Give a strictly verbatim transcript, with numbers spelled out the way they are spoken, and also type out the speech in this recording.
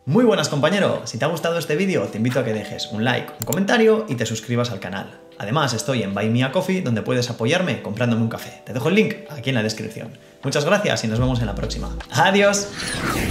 Muy buenas, compañero. Si te ha gustado este vídeo, te invito a que dejes un like, un comentario y te suscribas al canal. Además, estoy en Buy Me a Coffee, donde puedes apoyarme comprándome un café. Te dejo el link aquí en la descripción. Muchas gracias y nos vemos en la próxima. ¡Adiós!